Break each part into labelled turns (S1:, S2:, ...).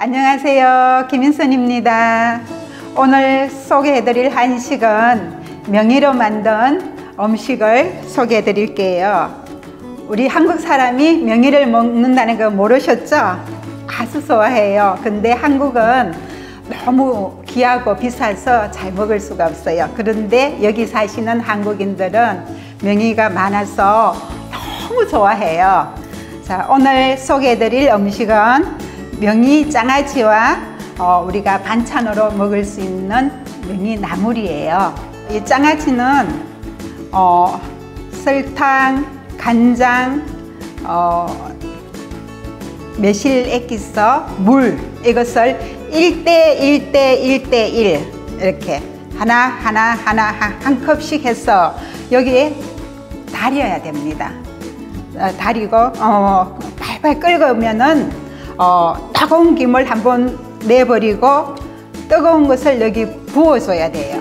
S1: 안녕하세요. 김인선입니다. 오늘 소개해드릴 한식은 명이로 만든 음식을 소개해드릴게요. 우리 한국 사람이 명이를 먹는다는 거 모르셨죠? 아주 좋아해요. 근데 한국은 너무 귀하고 비싸서 잘 먹을 수가 없어요. 그런데 여기 사시는 한국인들은 명이가 많아서 너무 좋아해요. 자, 오늘 소개해드릴 음식은 명이 장아찌와 우리가 반찬으로 먹을 수 있는 명이 나물이에요. 이 장아찌는 설탕, 간장, 매실액기스, 물 이것을 1대1 이렇게 하나 한 컵씩 해서 여기에 달여야 됩니다. 달이고 팔팔 끓으면은 따가운 김을 한번 내버리고 뜨거운 것을 여기 부어줘야 돼요.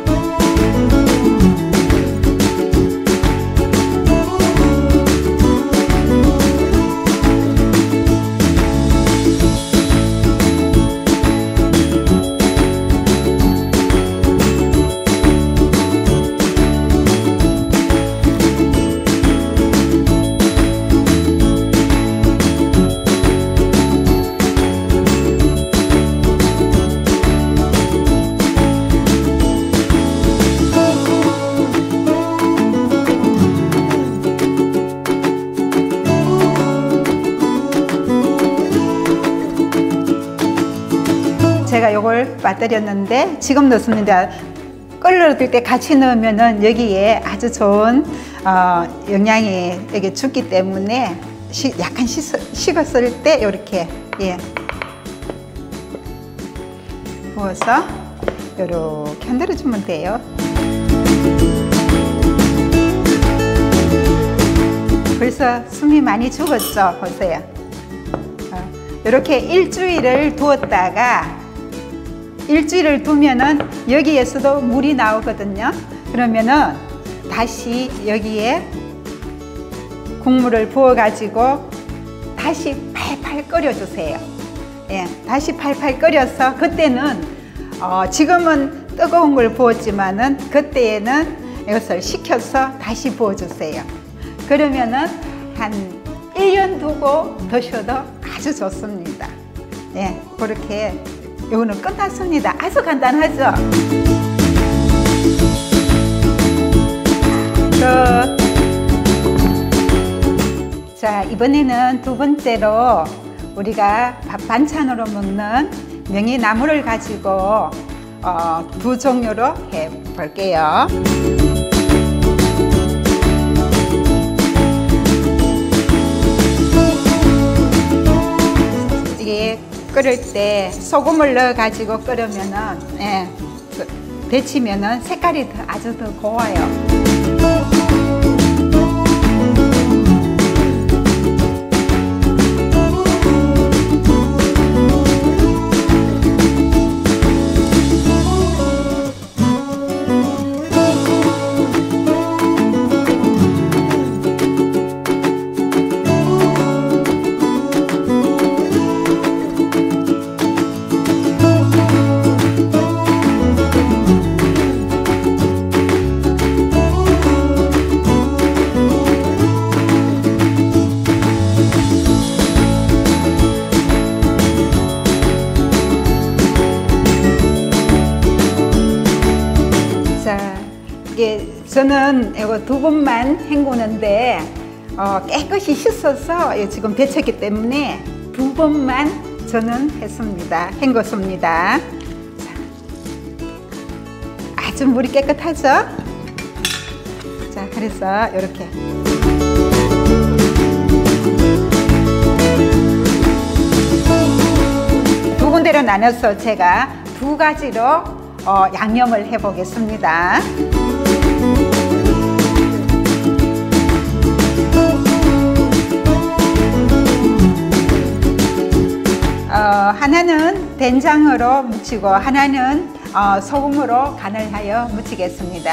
S1: 제가 이걸 빠뜨렸는데 지금 넣습니다. 끓여들 때 같이 넣으면은 여기에 아주 좋은 영양이 여기 죽기 때문에 약간 식었을 때 이렇게 부어서 이렇게 흔들어주면 돼요. 벌써 숨이 많이 죽었죠? 보세요. 이렇게 일주일을 두었다가 일주일을 두면은 여기에서도 물이 나오거든요. 그러면은 다시 여기에 국물을 부어 가지고 다시 팔팔 끓여 주세요. 다시 팔팔 끓여서 그때는 지금은 뜨거운 걸 부었지만은 그때에는 이것을 식혀서 다시 부어 주세요. 그러면은 한 1년 두고 드셔도 아주 좋습니다. 그렇게 이거는 끝났습니다. 아주 간단하죠? 자, 이번에는 두 번째로 우리가 밥 반찬으로 먹는 명이나물을 가지고 두 종류로 해 볼게요. 이게 끓일 때 소금을 넣어 가지고 끓으면은 데치면은 색깔이 아주 더 고와요. 저는 이거 두 번만 헹구는데 깨끗이 씻어서 지금 데쳤기 때문에 두 번만 저는 했습니다. 헹궜습니다. 아주 물이 깨끗하죠? 자, 그래서 이렇게 두 군데로 나눠서 제가 두 가지로 양념을 해 보겠습니다. 하나는 된장으로 무치고 하나는 소금으로 간을 하여 무치겠습니다.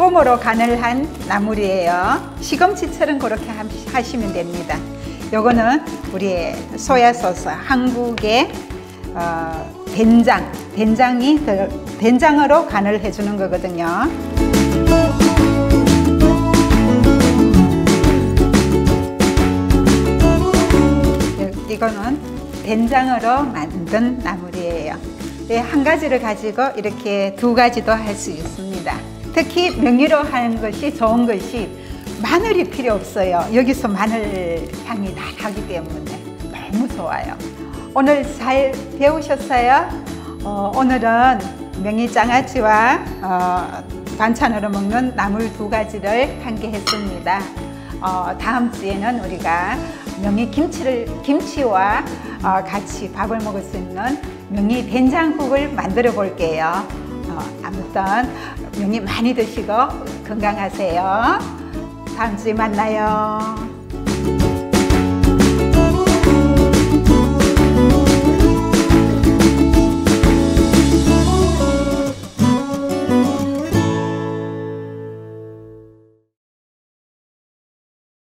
S1: 소금으로 간을 한 나물이에요. 시금치처럼 그렇게 하시면 됩니다. 요거는 우리 소야소스, 한국의 된장으로 간을 해주는 거거든요. 이거는 된장으로 만든 나물이에요. 한 가지를 가지고 이렇게 두 가지도 할 수 있습니다. 특히 명의로 하는 것이 좋은 것이 마늘이 필요 없어요. 여기서 마늘 향이 나기 때문에 너무 좋아요. 오늘 잘 배우셨어요? 오늘은 명이장아찌와 반찬으로 먹는 나물 두 가지를 함께했습니다. 다음 주에는 우리가 김치와 같이 밥을 먹을 수 있는 명이 된장국을 만들어 볼게요. 아무튼 명이 많이 드시고 건강하세요. 다음 주에 만나요.